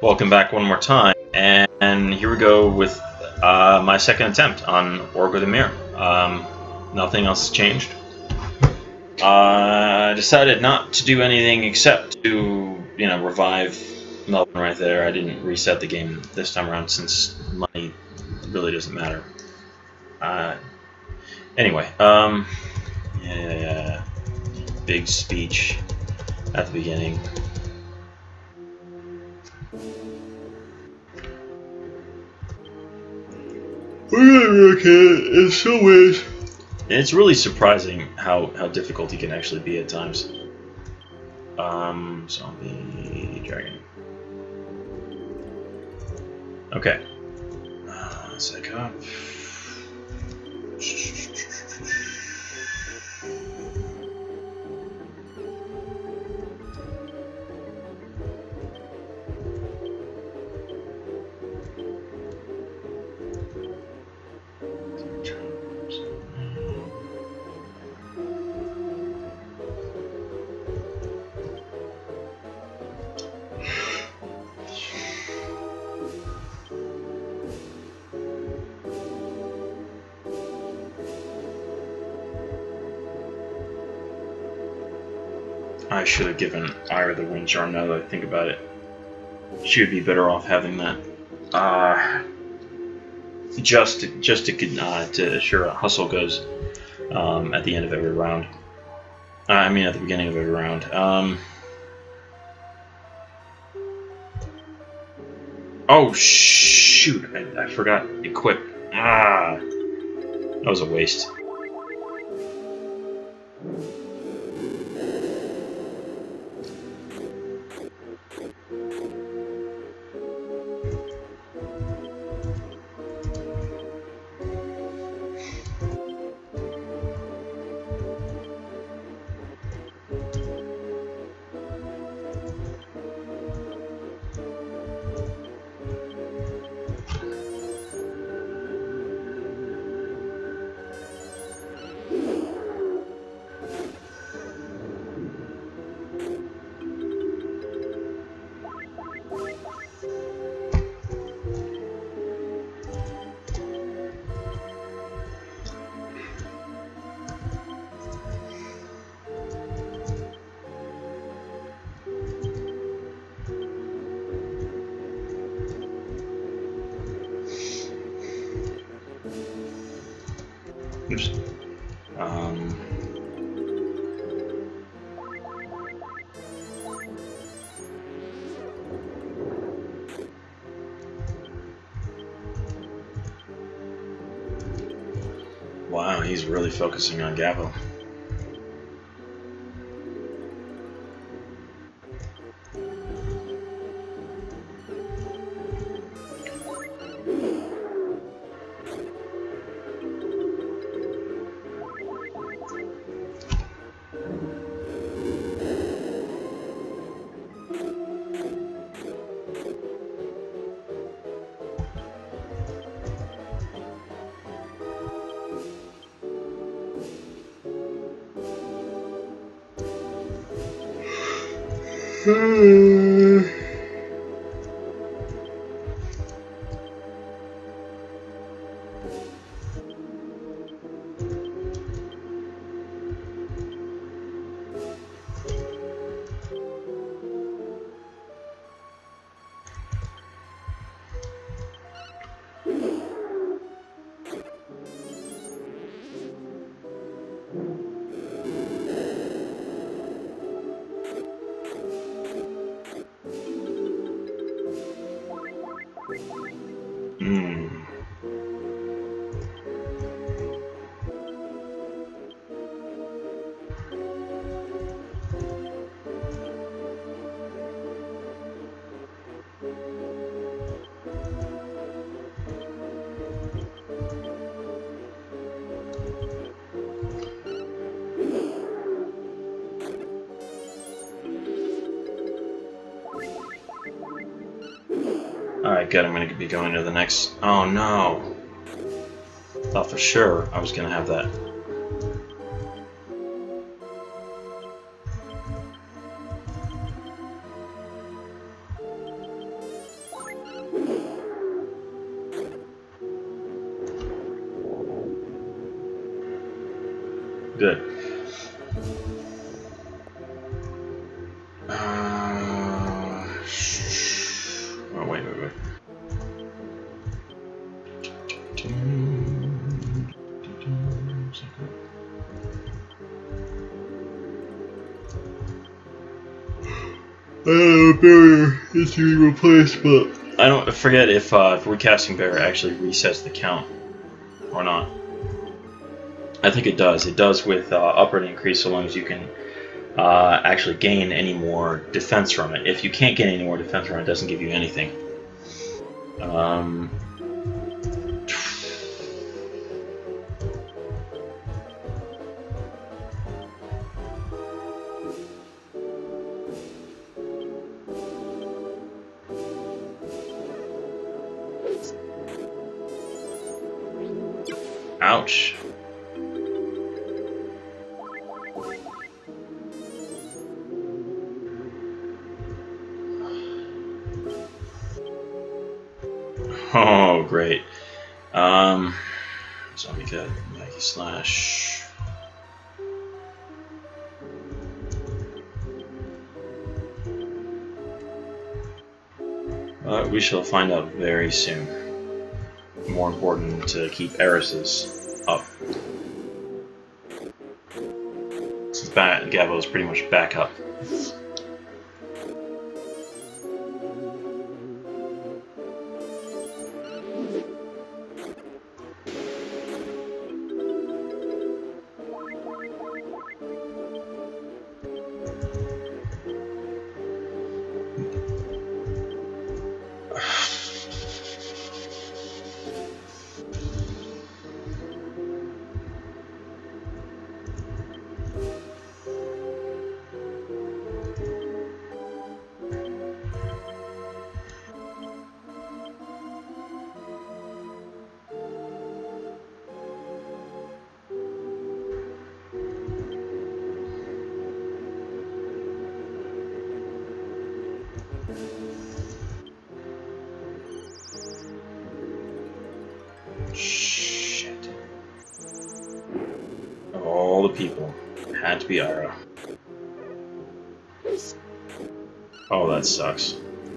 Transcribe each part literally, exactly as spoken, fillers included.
Welcome back one more time, and, and here we go with uh, my second attempt on Orgodemir. Um, nothing else has changed. Uh, I decided not to do anything except to, you know, revive Melvin right there. I didn't reset the game this time around since money really doesn't matter. Uh, anyway, um, yeah, yeah, yeah, big speech at the beginning. Okay, in some ways. It's really surprising how, how difficult he can actually be at times. Um, zombie dragon. Okay. Uh, let's back up. I should have given Aira the wind charm now that I think about it. She would be better off having that. Uh, just to, just to, uh, to assure a hustle goes um, at the end of every round. Uh, I mean at the beginning of every round. Um, oh shoot, I, I forgot equip. Ah, that was a waste. Oops. Um, wow, he's really focusing on Gabo. Hmm. Alright, good. I'm going to be going to the next... Oh, no. Thought for sure I was going to have that. good. Uh, oh, wait, wait, wait. I don't know if barrier is to be replaced, but I don't forget if uh, if recasting barrier actually resets the count or not. I think it does. It does with uh, up or increase, so long as you can uh, actually gain any more defense from it. If you can't gain any more defense from it, it doesn't give you anything. Um, Ouch. Oh, great. Um, zombie cat, Maggie slash. Uh, we shall find out very soon. More important to keep Eris's up. Since Gabo is pretty much back up. Shit. Of all the people, it had to be Aira. Oh, that sucks.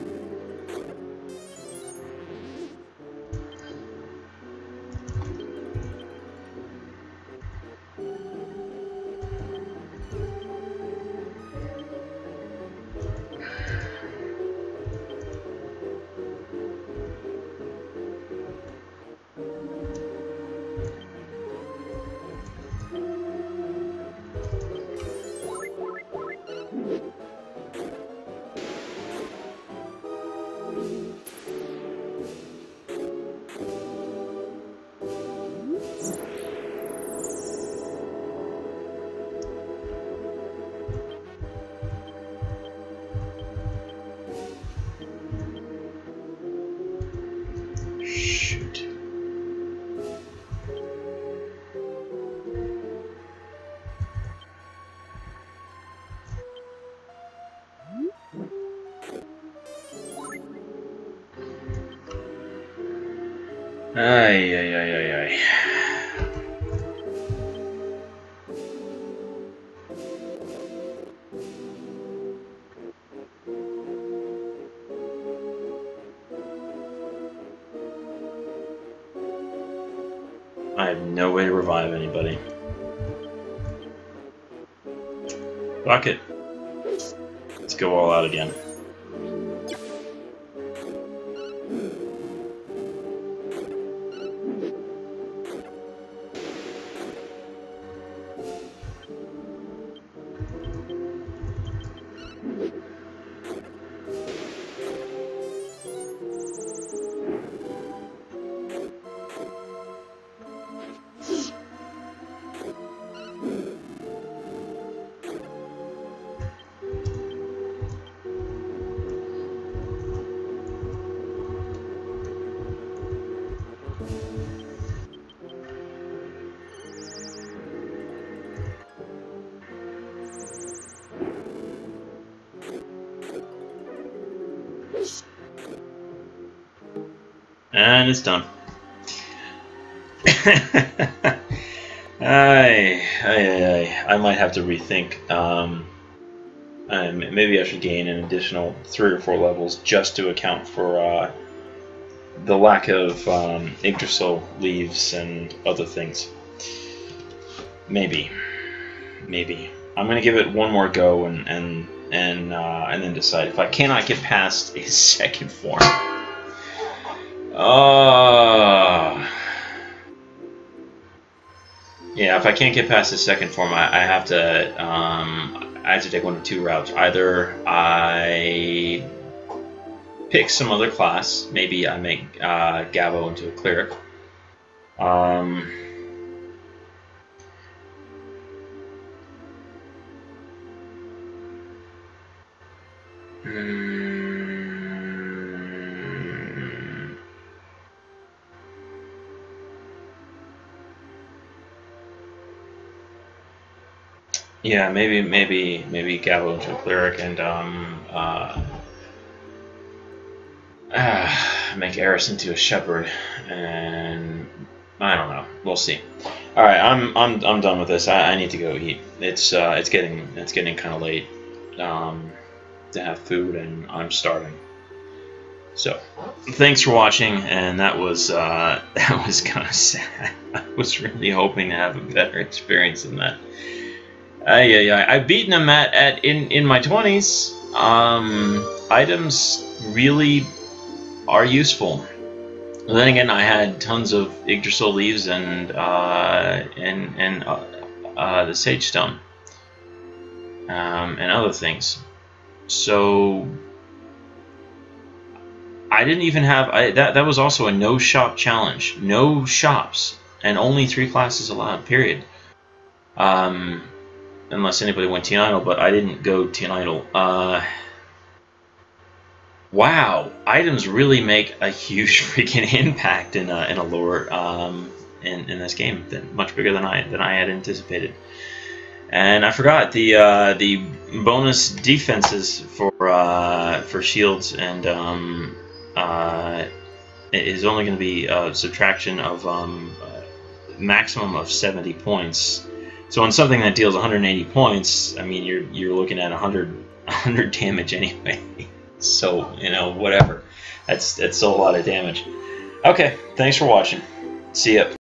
Ay, ay, ay, ay, ay. I have no way to revive anybody. Fuck it. Let's go all out again. And it's done. I, I, I, I might have to rethink. Um, um, maybe I should gain an additional three or four levels just to account for uh, the lack of um, Yggdrasil leaves and other things. Maybe, maybe I'm gonna give it one more go and and and uh, and then decide. If I cannot get past a second form. Uh, yeah, if I can't get past the second form, I, I have to um, I have to take one of two routes. Either I pick some other class, maybe I make uh, Gabo into a cleric. Um, mm, yeah, maybe maybe maybe Gabo into a cleric and um, uh, uh, make Aira into a shepherd, and I don't know. We'll see. All right, I'm I'm I'm done with this. I, I need to go eat. It's uh, it's getting it's getting kind of late um, to have food, and I'm starving. So, thanks for watching, and that was uh, that was kind of sad. I was really hoping to have a better experience than that. Uh, yeah, yeah. I've beaten him at, at in in my twenties. Um, items really are useful. And then again, I had tons of Yggdrasil leaves and uh, and and uh, uh, the Sage Stone um, and other things. So I didn't even have I, that. That was also a no shop challenge. No shops and only three classes allowed. Period. Um, unless anybody went Tianidal, but I didn't go Tianidal. Uh, Wow, items really make a huge freaking impact in a in a lore um, in in this game, much bigger than I than I had anticipated. And I forgot the uh, the bonus defenses for uh, for shields and um, uh, is only going to be a subtraction of um, a maximum of seventy points. So on something that deals one hundred eighty points, I mean you're you're looking at one hundred one hundred damage anyway. So, you know, whatever. That's, that's still a lot of damage. Okay, thanks for watching. See ya.